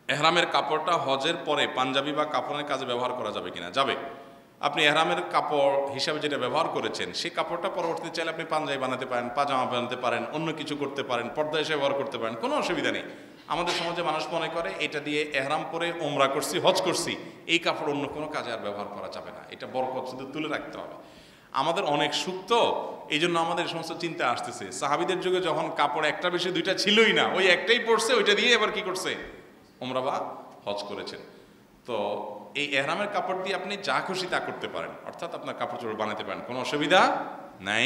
এহরামের কাপড়টা হজের পরে পাঞ্জাবি বা কাপড়ের কাজে ব্যবহার করা যাবে কিনা? যাবে। আপনি এহরামের কাপড় হিসাবে যেটা ব্যবহার করেছেন সেই কাপড়টা পরবর্তীতে চাইলে আপনি পাঞ্জাবি বানাতে পারেন, পাজামা বানাতে পারেন, অন্য কিছু করতে পারেন, পর্দা হিসেবে ব্যবহার করতে পারেন, কোনো অসুবিধা নেই। আমাদের সমাজে মানুষ মনে করে এটা দিয়ে এহরাম পরে ওমরা করছি, হজ করছি, এই কাপড় অন্য কোনো কাজে আর ব্যবহার করা যাবে না, এটা বরকত শুধু তুলে রাখতে হবে। আমাদের অনেক সুক্ত, এই জন্য আমাদের সমস্ত চিন্তা আসতেছে। সাহাবিদের যুগে যখন কাপড় একটা বেশি দুইটা ছিলই না, ওই একটাই পরছে, ওইটা দিয়ে এবার কি করছে, ওমরা বা হজ করেছেন। তো এই এহরামের কাপড় দিয়ে আপনি যা খুশি তা করতে পারেন, অর্থাৎ আপনার কাপড় চোপড় বানাতে পারেন, কোনো অসুবিধা নাই।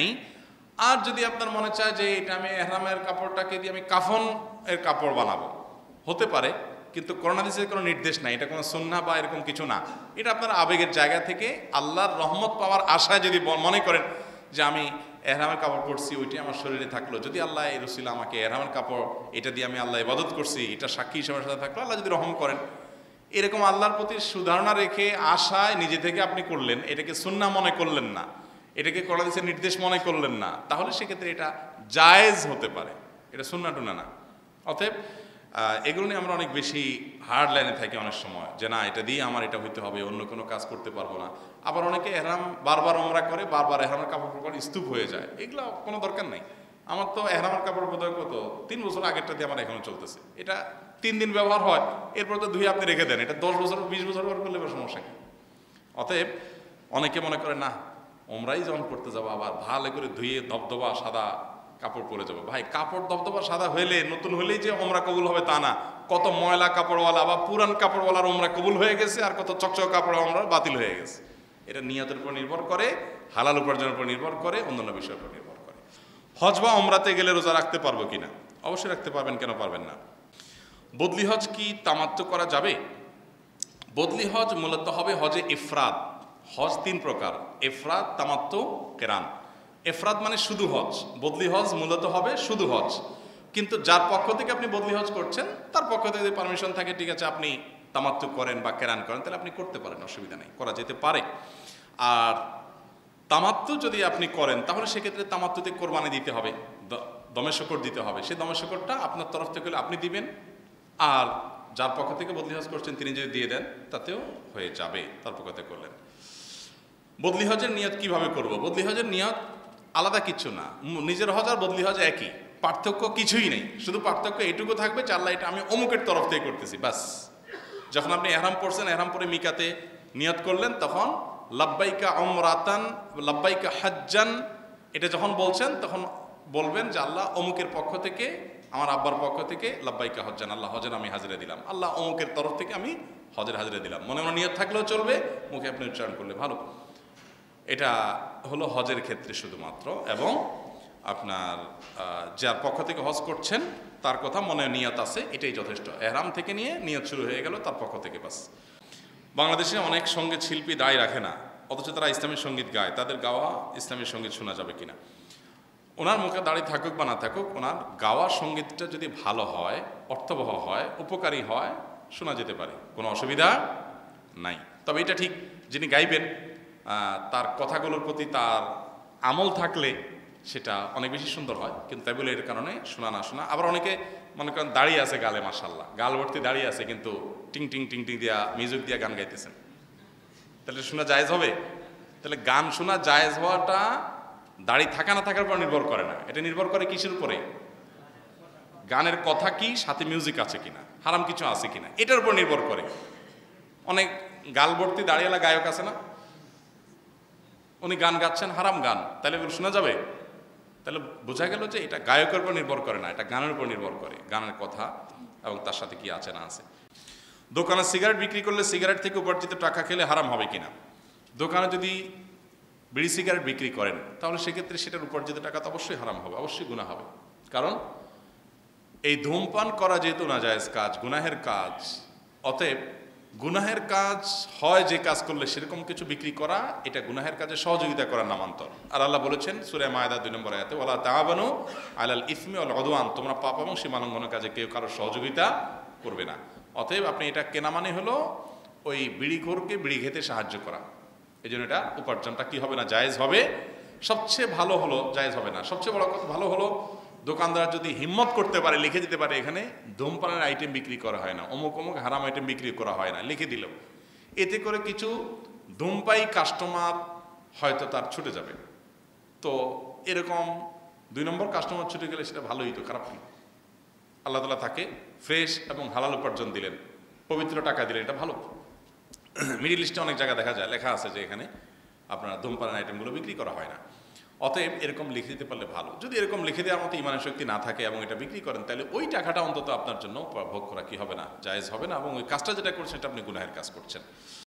আর যদি আপনার মনে চায় যে এটা আমি এহরামের কাপড়টাকে দিয়ে আমি কাফন এর কাপড় বানাবো, হতে পারে, কিন্তু কোরআন হাদিসের কোনো নির্দেশ নাই, এটা কোনো সুন্নাহ বা এরকম কিছু না। এটা আপনার আবেগের জায়গা থেকে আল্লাহর রহমত পাওয়ার আশায় যদি মনে করেন যে আমি এহরামের কাপড় পরছি, ওইটাই আমার শরীরে থাকলো, যদি আল্লাহ এই রসিলা আমাকে এহরামের কাপড় এটা দিয়ে আমি আল্লাহ ইবাদত করছি, এটা সাক্ষী হিসেবে সাথে থাকলো, আল্লাহ যদি রহম করেন, এরকম আল্লাহর প্রতি সুধারণা রেখে আশায় নিজে থেকে আপনি করলেন, এটাকে সুন্নাহ মনে করলেন না, এটাকে কোরআন হাদিসের নির্দেশ মনে করলেন না, তাহলে সেক্ষেত্রে এটা জায়েজ হতে পারে, এটা সুন্নাহ টুন্নাহ না। অতএব এগুলো নিয়ে আমরা অনেক বেশি হার্ড লাইনে থাকি অনেক সময়, যে না এটা দিয়ে আমার এটা হইতে হবে, অন্য কোনো কাজ করতে পারবো না। আবার অনেকে এহরাম বারবার ওমরা করে, বারবার এহরামের কাপড় পরে স্তূপ হয়ে যায়, এগুলো কোনো দরকার নেই। আমার তো এহরামের কাপড় বোধহয় কত 3 বছর আগেরটা দিয়ে আমার এখনো চলতেছে, এটা 3 দিন ব্যবহার হয়, এরপর তো ধুয়ে আপনি রেখে দেন, এটা 10 বছর 20 বছর ব্যবহার করলে এবার সমস্যা কি? অতএব অনেকে মনে করে না ওমরাই যখন করতে যাবো আবার ভালো করে ধুয়ে দবদবা সাদা কাপড় পরে যাবো। ভাই, কাপড় দবদবা সাদা হইলে, নতুন হলেই যে ওমরা কবুল হবে তা না। কত ময়লা কাপড়ওয়ালা বা পুরান কাপড়ওয়ালার ওমরা কবুল হয়ে গেছে, আর কত চকচক কাপড় ওমরা বাতিল হয়ে গেছে। এটা নিয়তের উপর নির্ভর করে, হালাল উপার্জনের উপর নির্ভর করে, অন্যান্য বিষয়ের উপর নির্ভর করে। হজ বা ওমরাতে গেলে রোজা রাখতে পারবো কিনা? অবশ্যই রাখতে পারবেন, কেন পারবেন না। বদলি হজ কি তামাত্তু করা যাবে? বদলি হজ মূলত হবে হজে ইফরাদ। হজ 3 প্রকার: ইফরাদ, তামাত্তু, কেরান। ইফরাদ মানে শুধু হজ, বদলি হজ মূলত হবে শুধু হজ। কিন্তু যার পক্ষ থেকে আপনি বদলি হজ করছেন, তার পক্ষ থেকে যদি পারমিশন থাকে, ঠিক আছে আপনি তামাত্তু করেন বা কেরান করেন, তাহলে আপনি করতে পারেন, অসুবিধা নেই, করা যেতে পারে। আর তামাত্তু যদি আপনি করেন, তাহলে সেক্ষেত্রে তামাত্তুতে কোরবানি দিতে হবে, দমে শকর দিতে হবে। সেই দমে শকরটা আপনার তরফ থেকে হলে আপনি দিবেন, আর যার পক্ষ থেকে বদলি হজ করছেন তিনি যদি দিয়ে দেন, তাতেও হয়ে যাবে, তার পক্ষ থেকে করলেন। বদলি হজের নিয়ত কিভাবে করব? বদলি হজের নিয়ত আলাদা কিছু না, নিজের হজ আর বদলি হজ একই, পার্থক্য কিছুই নেই। শুধু পার্থক্য এটুকু থাকবে যে আল্লাহ এটা আমি অমুকের তরফ থেকে করতেছি, বাস। যখন আপনি এহরাম পড়ছেন, এহরাম পরে মিকাতে নিয়ত করলেন, তখন লাব্বাইকা উমরাতান, লাব্বাইকা হাজ্জান, এটা যখন বলছেন তখন বলবেন যে আল্লাহ অমুকের পক্ষ থেকে, আমার আব্বার পক্ষ থেকে লাব্বাইকা হজ্জান, আল্লাহ হজের আমি হাজিরা দিলাম, আল্লাহ অমুকের তরফ থেকে আমি হজের হাজিরা দিলাম। মনে মনে নিয়ত থাকলেও চলবে, মুখে আপনি উচ্চারণ করলে ভালো। এটা হলো হজের ক্ষেত্রে শুধুমাত্র, এবং আপনার যার পক্ষ থেকে হজ করছেন তার কথা মনে নিয়ত আছে, এটাই যথেষ্ট। এহরাম থেকে নিয়ে নিয়ত শুরু হয়ে গেল, তার পক্ষ থেকে বাস। বাংলাদেশে অনেক সঙ্গীত শিল্পী দায় রাখে না, অথচ তারা ইসলামী সঙ্গীত গায়, তাদের গাওয়া ইসলামী সঙ্গীত শোনা যাবে কিনা? ওনার মুখে দাঁড়িয়ে থাকুক বা না থাকুক, ওনার গাওয়া সঙ্গীতটা যদি ভালো হয়, অর্থবহ হয়, উপকারী হয়, শোনা যেতে পারে, কোনো অসুবিধা নাই। তবে এটা ঠিক, যিনি গাইবেন তার কথাগুলোর প্রতি তার আমল থাকলে সেটা অনেক বেশি সুন্দর হয়। কিন্তু তাই বলে এর কারণে শোনা না শোনা। আবার অনেকে মনে করেন দাঁড়িয়ে আছে গালে, মাশাআল্লাহ, গাল ভর্তি দাঁড়িয়ে আছে, কিন্তু টিং টিং টিং টিং দিয়া মিউজিক দিয়া গান গাইতেছেন, তাহলে শোনা জায়েজ হবে? তাহলে গান শোনা জায়েজ হওয়াটা দাড়ি থাকা না থাকার উপর নির্ভর করে না, এটা নির্ভর করে কিসের উপরে? গানের কথা কি, সাথে মিউজিক আছে কিনা, হারাম কিছু আছে কিনা, এটার উপর নির্ভর করে। অনেক গাল ভর্তি দাঁড়িয়েলা গায়ক আছে না, উনি গান গাচ্ছেন, হারাম গান, তাহলে এগুলো শোনা যাবে? তাহলে বোঝা গেল যে এটা গায়কের উপর নির্ভর করে না, এটা গানের উপর নির্ভর করে, গানের কথা এবং তার সাথে কি আছে না আছে। দোকানে সিগারেট বিক্রি করলে সিগারেট থেকে উপার্জিত টাকা খেলে হারাম হবে কিনা? দোকানে যদি বিড়ি সিগারেট বিক্রি করেন, তাহলে সেক্ষেত্রে সেটার উপার্জিত টাকা তো অবশ্যই হারাম হবে, অবশ্যই গুনাহ হবে। কারণ এই ধূমপান করা যেহেতু নাজায়েজ কাজ, গুনাহের কাজ, অতএব গুনাহের কাজ হয় যে কাজ করলে সেরকম কিছু বিক্রি করা, এটা গুনাহের কাজে সহযোগিতা করার নামান্তর। আর আল্লাহ বলেছেন সূরা মায়েদা 2 নম্বর আয়াতে, ওয়ালা তাআবানু আলাল ইসমি ওয়াল উদওয়ান, তোমরা পাপ এবং সীমালঙ্ঘনের কাজে কেউ কারো সহযোগিতা করবে না। অতএব আপনি এটা কেনা মানে হলো ওই বিড়িখোরকে বিড়ি খেতে সাহায্য করা, এই জন্য এটা উপার্জনটা কি হবে না, জায়েজ হবে। সবচেয়ে ভালো হলো, জায়েজ হবে না, সবচেয়ে বড় কথা ভালো হলো দোকানদার যদি হিম্মত করতে পারে লিখে দিতে পারে এখানে ধূমপানের আইটেম বিক্রি করা হয় না, অমুক অমুক হারাম আইটেম বিক্রি করা হয় না, লিখে দিল, এতে করে কিছু ধূমপায়ী কাস্টমার হয়তো তার ছুটে যাবে। তো এরকম 2 নম্বর কাস্টমার ছুটে গেলে সেটা ভালোই, তো খারাপ কি? আল্লাহ তাআলা তাকে ফ্রেশ এবং হালাল উপার্জন দিলেন, পবিত্র টাকা দিলেন, এটা ভালো। মিডিল ইস্টে অনেক জায়গা দেখা যায় লেখা আছে যে এখানে আপনার ধূমপানের আইটেমগুলো বিক্রি করা হয় না। অতএব এরকম লিখে দিতে পারলে ভালো। যদি এরকম লিখে দেওয়ার মতো ইমানের শক্তি না থাকে এবং এটা বিক্রি করেন, তাহলে ওই টাকাটা অন্তত আপনার জন্য ভোগ করা কি হবে না, জায়েজ হবে না, এবং ওই কাজটা যেটা করছেন এটা আপনি গুনাহের কাজ করছেন।